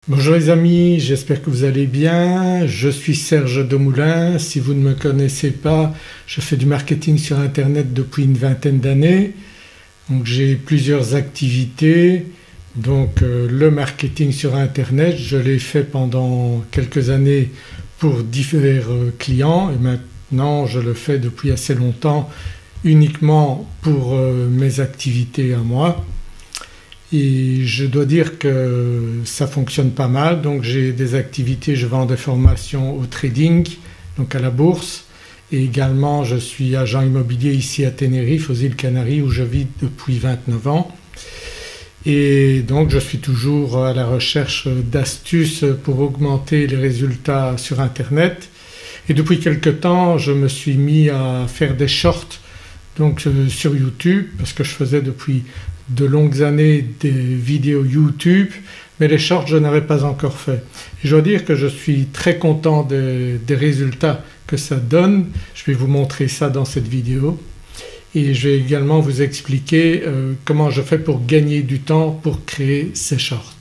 Bonjour les amis, j'espère que vous allez bien. Je suis Serge Demoulin. Si vous ne me connaissez pas, je fais du marketing sur internet depuis une vingtaine d'années. Donc j'ai plusieurs activités. Le marketing sur internet, je l'ai fait pendant quelques années pour divers clients et maintenant je le fais depuis assez longtemps uniquement pour mes activités à moi. Et je dois dire que ça fonctionne pas mal. Donc j'ai des activités, je vends des formations au trading, donc à la bourse, et également je suis agent immobilier ici à Tenerife aux îles Canaries où je vis depuis 29 ans. Et donc je suis toujours à la recherche d'astuces pour augmenter les résultats sur internet. Et depuis quelque temps je me suis mis à faire des shorts sur YouTube parce que je faisais depuis de longues années des vidéos YouTube, mais les shorts je n'avais pas encore fait. Et je dois dire que je suis très content des résultats que ça donne. Je vais vous montrer ça dans cette vidéo et je vais également vous expliquer comment je fais pour gagner du temps pour créer ces shorts.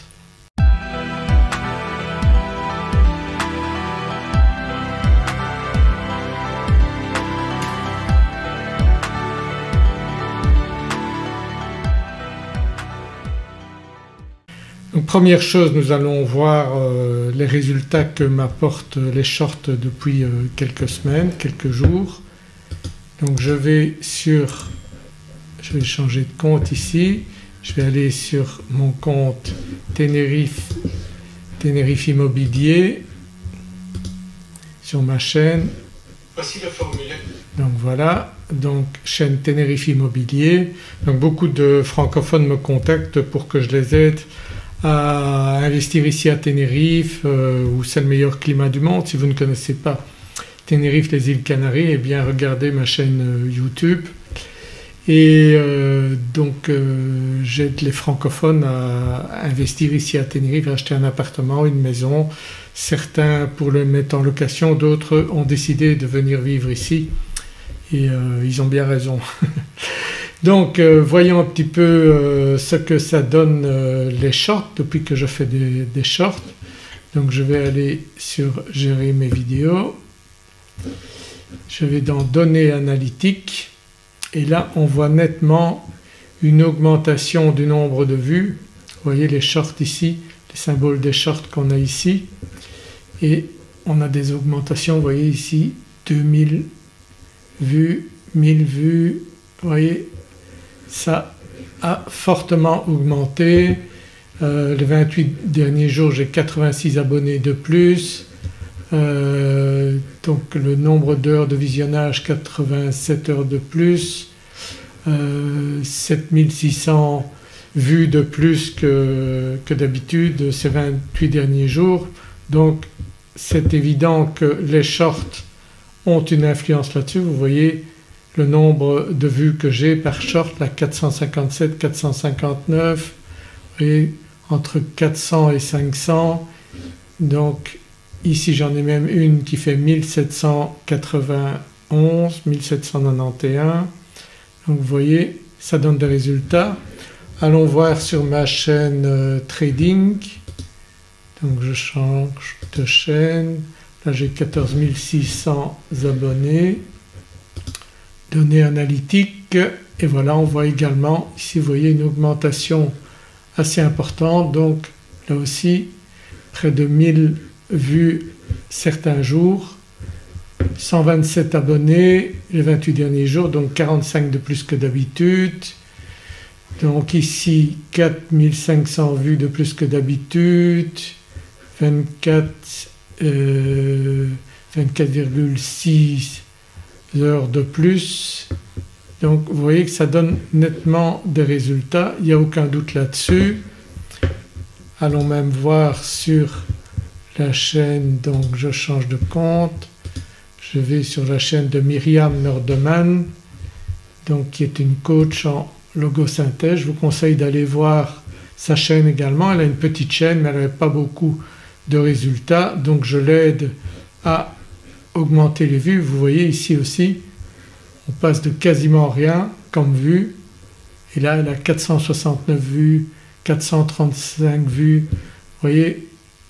Donc première chose, nous allons voir les résultats que m'apportent les shorts depuis quelques semaines, quelques jours. Donc je vais changer de compte ici, je vais aller sur mon compte Tenerife Immobilier sur ma chaîne. Voici le formulaire. Donc voilà, chaîne Tenerife Immobilier. Donc beaucoup de francophones me contactent pour que je les aide à investir ici à Tenerife où c'est le meilleur climat du monde. Si vous ne connaissez pas Tenerife, les îles Canaries, eh bien regardez ma chaîne YouTube. Et j'aide les francophones à investir ici à Tenerife, à acheter un appartement, une maison. Certains pour le mettre en location, d'autres ont décidé de venir vivre ici et ils ont bien raison. Donc voyons un petit peu ce que ça donne les shorts depuis que je fais des shorts. Donc je vais aller sur gérer mes vidéos, je vais dans données analytiques et là on voit nettement une augmentation du nombre de vues. Vous voyez les shorts ici, les symboles des shorts qu'on a ici et on a des augmentations, vous voyez ici 2000 vues, 1000 vues, vous voyez. Ça a fortement augmenté. Les 28 derniers jours j'ai 86 abonnés de plus. Donc le nombre d'heures de visionnage 87 heures de plus. 7600 vues de plus que d'habitude ces 28 derniers jours. Donc c'est évident que les shorts ont une influence là-dessus. Vous voyez le nombre de vues que j'ai par short, là 457, 459, et entre 400 et 500. Donc ici j'en ai même une qui fait 1791, 1791. Donc vous voyez ça donne des résultats. Allons voir sur ma chaîne trading. Donc je change de chaîne, là j'ai 14 600 abonnés. Données analytiques et voilà on voit également ici vous voyez une augmentation assez importante, donc là aussi près de 1000 vues certains jours, 127 abonnés les 28 derniers jours, donc 45 de plus que d'habitude. Donc ici 4500 vues de plus que d'habitude, 24,6 heures de plus. Donc vous voyez que ça donne nettement des résultats, il n'y a aucun doute là-dessus. Allons même voir sur la chaîne, donc je change de compte, je vais sur la chaîne de Myriam Nordeman, donc qui est une coach en logosynthèse. Je vous conseille d'aller voir sa chaîne également, elle a une petite chaîne mais elle n'avait pas beaucoup de résultats, donc je l'aide à augmenter les vues. Vous voyez ici aussi on passe de quasiment rien comme vue et là elle a 469 vues, 435 vues, vous voyez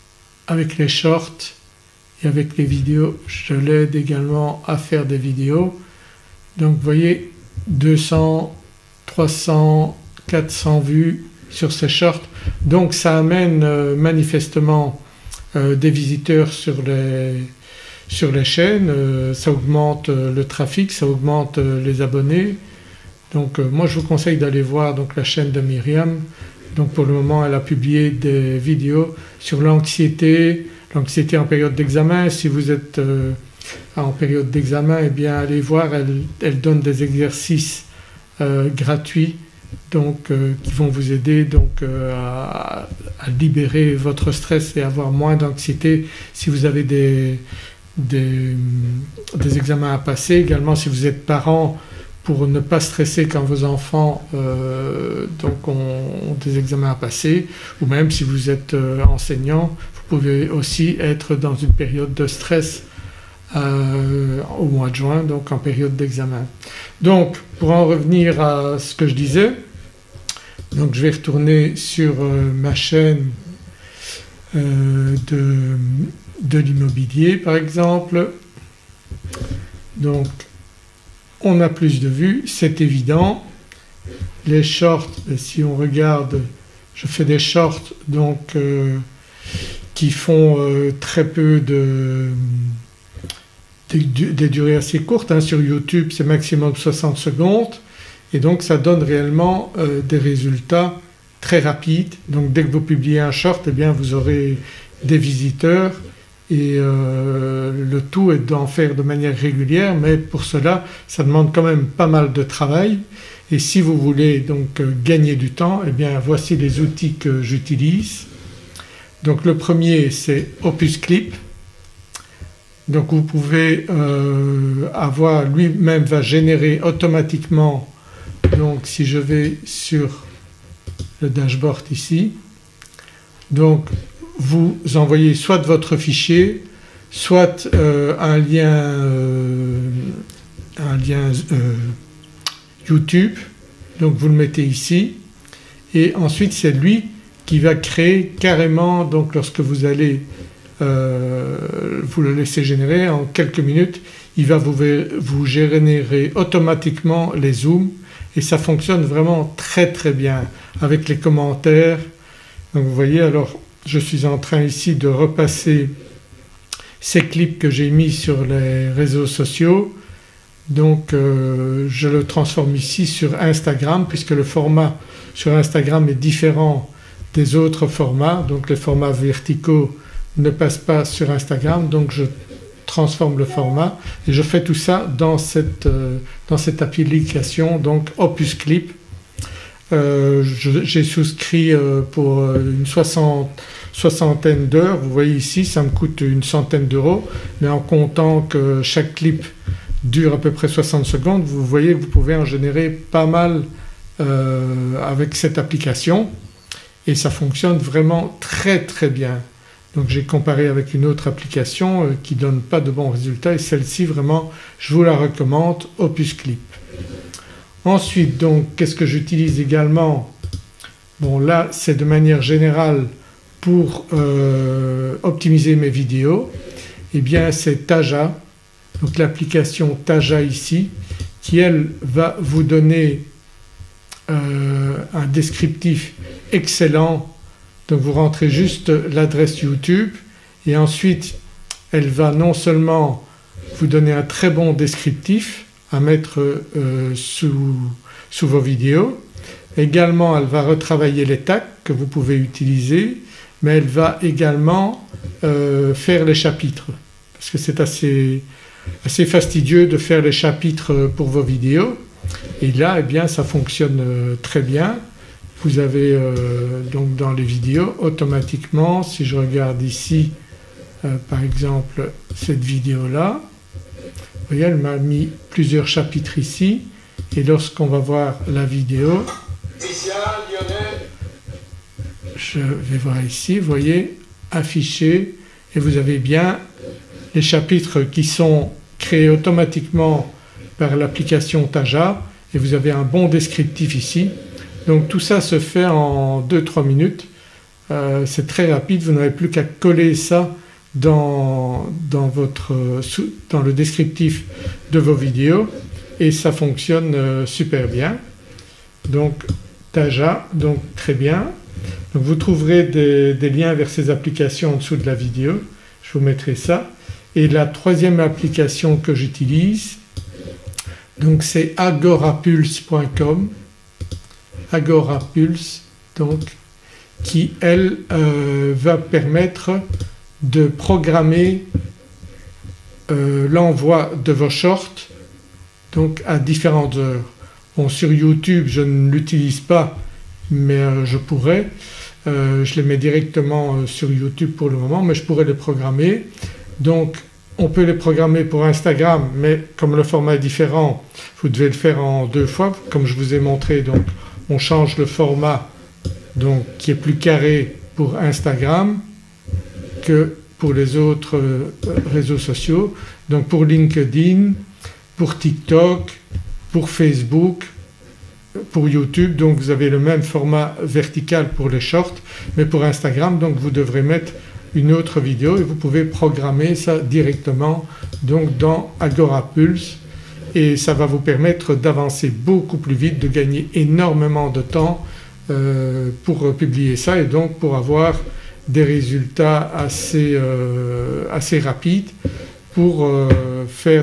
avec les shorts et avec les vidéos. Je l'aide également à faire des vidéos. Donc vous voyez 200, 300, 400 vues sur ces shorts. Donc ça amène manifestement des visiteurs sur les chaînes, ça augmente le trafic, ça augmente les abonnés. Donc moi je vous conseille d'aller voir donc la chaîne de Myriam. Donc pour le moment elle a publié des vidéos sur l'anxiété en période d'examen. Si vous êtes en période d'examen, eh bien allez voir, elle donne des exercices gratuits donc qui vont vous aider donc à libérer votre stress et avoir moins d'anxiété si vous avez des examens à passer. Également si vous êtes parent, pour ne pas stresser quand vos enfants donc ont des examens à passer, ou même si vous êtes enseignant, vous pouvez aussi être dans une période de stress au mois de juin, donc en période d'examen. Donc pour en revenir à ce que je disais, donc je vais retourner sur ma chaîne de l'immobilier par exemple. Donc on a plus de vues, c'est évident. Les shorts, si on regarde, je fais des shorts donc qui font très peu des durées assez courtes, hein. Sur YouTube c'est maximum 60 secondes et donc ça donne réellement des résultats très rapides. Donc dès que vous publiez un short, eh bien vous aurez des visiteurs et le tout est d'en faire de manière régulière, mais pour cela ça demande quand même pas mal de travail. Et si vous voulez donc gagner du temps, eh bien voici les outils que j'utilise. Donc le premier c'est Opus Clip. Donc vous pouvez avoir, lui-même va générer automatiquement, donc si je vais sur le dashboard ici, donc vous envoyez soit votre fichier, soit un lien YouTube, donc vous le mettez ici et ensuite c'est lui qui va créer carrément, donc lorsque vous allez vous le laissez générer en quelques minutes, il va vous générer automatiquement les zooms et ça fonctionne vraiment très très bien avec les commentaires. Donc vous voyez, alors je suis en train ici de repasser ces clips que j'ai mis sur les réseaux sociaux. Donc je le transforme ici sur Instagram puisque le format sur Instagram est différent des autres formats, donc les formats verticaux ne passent pas sur Instagram, donc je transforme le format et je fais tout ça dans cette application donc Opus Clip. J'ai souscrit pour une soixantaine d'heures, vous voyez ici ça me coûte une centaine d'euros, mais en comptant que chaque clip dure à peu près 60 secondes, vous voyez que vous pouvez en générer pas mal avec cette application et ça fonctionne vraiment très très bien. Donc j'ai comparé avec une autre application qui ne donne pas de bons résultats et celle-ci vraiment je vous la recommande, Opus Clip. Ensuite donc qu'est-ce que j'utilise également? Bon là c'est de manière générale pour optimiser mes vidéos, et bien c'est Taja, donc l'application Taja ici qui elle va vous donner un descriptif excellent. Donc vous rentrez juste l'adresse YouTube et ensuite elle va non seulement vous donner un très bon descriptif à mettre sous vos vidéos, également elle va retravailler les tags que vous pouvez utiliser, mais elle va également faire les chapitres parce que c'est assez fastidieux de faire les chapitres pour vos vidéos et là eh bien ça fonctionne très bien. Vous avez donc dans les vidéos automatiquement, si je regarde ici par exemple cette vidéo là, vous voyez elle m'a mis plusieurs chapitres ici et lorsqu'on va voir la vidéo, je vais voir ici, vous voyez affiché et vous avez bien les chapitres qui sont créés automatiquement par l'application Taja et vous avez un bon descriptif ici. Donc tout ça se fait en 2-3 minutes c'est très rapide, vous n'avez plus qu'à coller ça dans le descriptif de vos vidéos et ça fonctionne super bien. Donc Taja, donc très bien. Donc vous trouverez des liens vers ces applications en dessous de la vidéo, je vous mettrai ça. Et la troisième application que j'utilise, donc c'est agorapulse.com, Agorapulse donc, qui elle va permettre de programmer l'envoi de vos shorts donc à différentes heures. Bon, sur YouTube je ne l'utilise pas mais je pourrais, je les mets directement sur YouTube pour le moment mais je pourrais les programmer. Donc on peut les programmer pour Instagram mais comme le format est différent vous devez le faire en 2 fois comme je vous ai montré. Donc on change le format donc qui est plus carré pour Instagram que pour les autres réseaux sociaux. Donc pour LinkedIn, pour TikTok, pour Facebook, pour YouTube, donc vous avez le même format vertical pour les shorts mais pour Instagram donc vous devrez mettre une autre vidéo et vous pouvez programmer ça directement donc dans Agorapulse et ça va vous permettre d'avancer beaucoup plus vite, de gagner énormément de temps pour publier ça et donc pour avoir des résultats assez rapides pour faire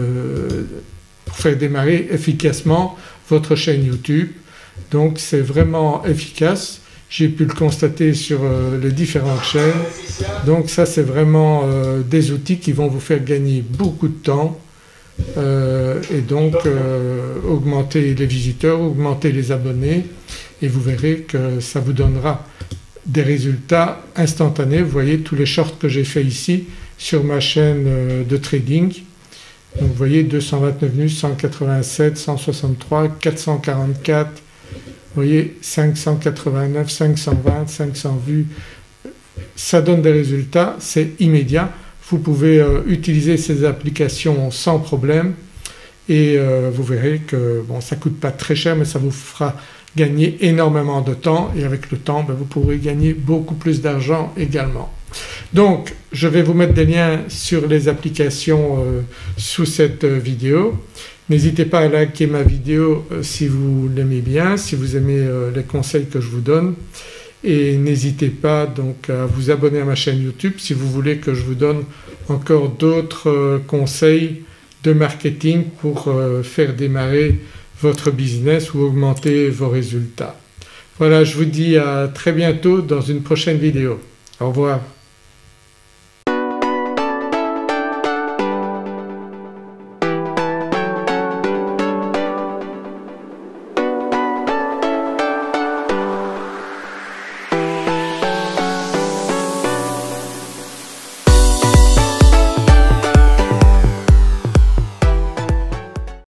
démarrer efficacement votre chaîne YouTube. Donc c'est vraiment efficace, j'ai pu le constater sur les différentes chaînes. Donc ça c'est vraiment des outils qui vont vous faire gagner beaucoup de temps et donc augmenter les visiteurs, augmenter les abonnés et vous verrez que ça vous donnera des résultats instantanés. Vous voyez tous les shorts que j'ai fait ici sur ma chaîne de trading. Donc vous voyez 229 vues, 187, 163, 444, vous voyez 589, 520, 500 vues. Ça donne des résultats, c'est immédiat. Vous pouvez utiliser ces applications sans problème et vous verrez que bon, ça ne coûte pas très cher mais ça vous fera gagner énormément de temps et avec le temps vous pourrez gagner beaucoup plus d'argent également. Donc je vais vous mettre des liens sur les applications sous cette vidéo. N'hésitez pas à liker ma vidéo si vous l'aimez bien, si vous aimez les conseils que je vous donne et n'hésitez pas donc à vous abonner à ma chaîne YouTube si vous voulez que je vous donne encore d'autres conseils de marketing pour faire démarrer votre business ou augmenter vos résultats. Voilà, je vous dis à très bientôt dans une prochaine vidéo. Au revoir.